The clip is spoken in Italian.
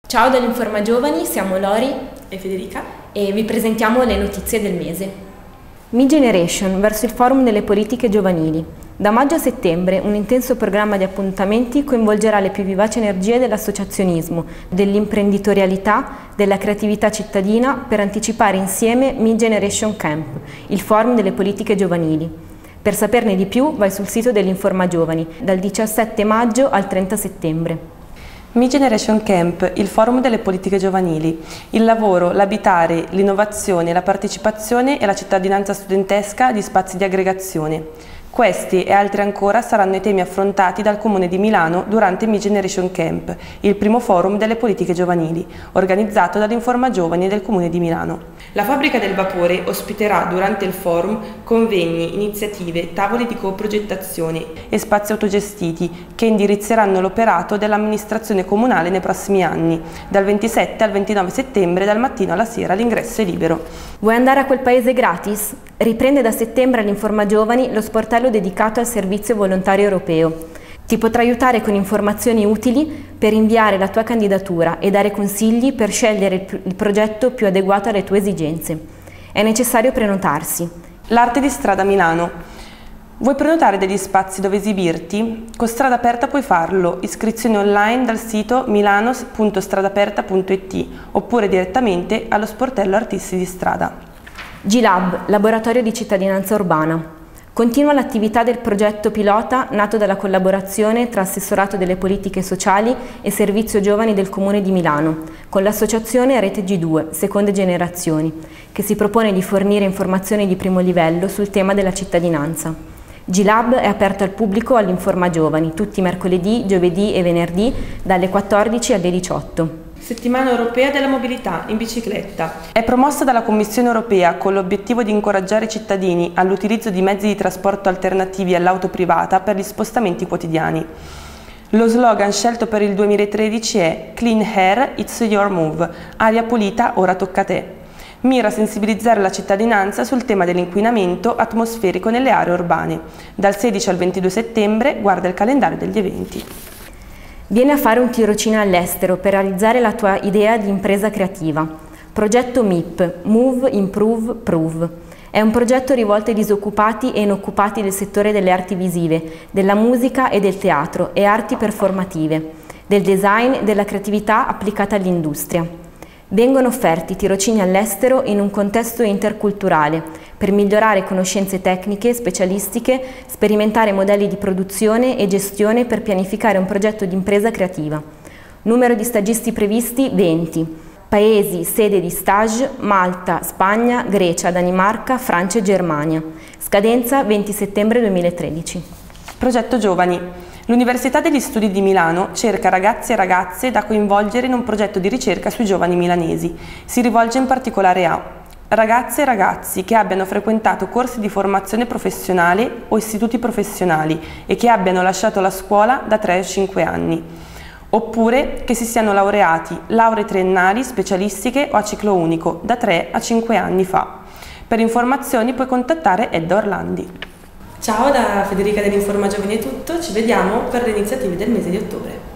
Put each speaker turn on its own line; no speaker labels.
Ciao dall'Informa Giovani, siamo Lori
e Federica
e vi presentiamo le notizie del mese. Mi-Generation verso il Forum delle politiche giovanili. Da maggio a settembre un intenso programma di appuntamenti coinvolgerà le più vivaci energie dell'associazionismo, dell'imprenditorialità, della creatività cittadina per anticipare insieme Mi-Generation Camp, il Forum delle politiche giovanili. Per saperne di più vai sul sito dell'Informa Giovani dal 17 maggio al 30 settembre.
Mi-Generation Camp, il forum delle politiche giovanili, il lavoro, l'abitare, l'innovazione, la partecipazione e la cittadinanza studentesca di spazi di aggregazione. Questi e altri ancora saranno i temi affrontati dal Comune di Milano durante Mi-Generation Camp, il primo forum delle politiche giovanili, organizzato dall'Informa Giovani del Comune di Milano. La Fabbrica del Vapore ospiterà durante il forum convegni, iniziative, tavoli di coprogettazione e spazi autogestiti che indirizzeranno l'operato dell'amministrazione comunale nei prossimi anni. Dal 27 al 29 settembre, dal mattino alla sera, l'ingresso è libero.
Vuoi andare a quel paese gratis? Riprende da settembre all'Informa Giovani lo sportello dedicato al servizio volontario europeo. Ti potrà aiutare con informazioni utili per inviare la tua candidatura e dare consigli per scegliere il progetto più adeguato alle tue esigenze. È necessario prenotarsi.
L'arte di strada Milano. Vuoi prenotare degli spazi dove esibirti? Con Strada Aperta puoi farlo, iscrizione online dal sito milano.stradaperta.it oppure direttamente allo sportello Artisti di Strada.
G-Lab, laboratorio di cittadinanza urbana. Continua l'attività del progetto pilota nato dalla collaborazione tra Assessorato delle Politiche Sociali e Servizio Giovani del Comune di Milano, con l'associazione Rete G2, Seconde Generazioni, che si propone di fornire informazioni di primo livello sul tema della cittadinanza. G-Lab è aperto al pubblico all'Informa Giovani, tutti i mercoledì, giovedì e venerdì, dalle 14 alle 18.
Settimana Europea della Mobilità in bicicletta. È promossa dalla Commissione Europea con l'obiettivo di incoraggiare i cittadini all'utilizzo di mezzi di trasporto alternativi all'auto privata per gli spostamenti quotidiani. Lo slogan scelto per il 2013 è Clean Air, It's Your Move, aria pulita, ora tocca a te. Mira a sensibilizzare la cittadinanza sul tema dell'inquinamento atmosferico nelle aree urbane. Dal 16 al 22 settembre guarda il calendario degli eventi.
Vieni a fare un tirocinio all'estero per realizzare la tua idea di impresa creativa. Progetto MIP, Move, Improve, Prove. È un progetto rivolto ai disoccupati e inoccupati del settore delle arti visive, della musica e del teatro e arti performative, del design e della creatività applicata all'industria. Vengono offerti tirocini all'estero in un contesto interculturale per migliorare conoscenze tecniche, specialistiche, sperimentare modelli di produzione e gestione per pianificare un progetto di impresa creativa. Numero di stagisti previsti 20. Paesi, sede di stage, Malta, Spagna, Grecia, Danimarca, Francia e Germania. Scadenza 20 settembre 2013.
Progetto Giovani. L'Università degli Studi di Milano cerca ragazzi e ragazze da coinvolgere in un progetto di ricerca sui giovani milanesi. Si rivolge in particolare a ragazze e ragazzi che abbiano frequentato corsi di formazione professionale o istituti professionali e che abbiano lasciato la scuola da 3 o 5 anni, oppure che si siano laureati, lauree triennali, specialistiche o a ciclo unico da 3 a 5 anni fa. Per informazioni puoi contattare Edda Orlandi. Ciao, da Federica dell'Informa Giovani è tutto, ci vediamo per le iniziative del mese di ottobre.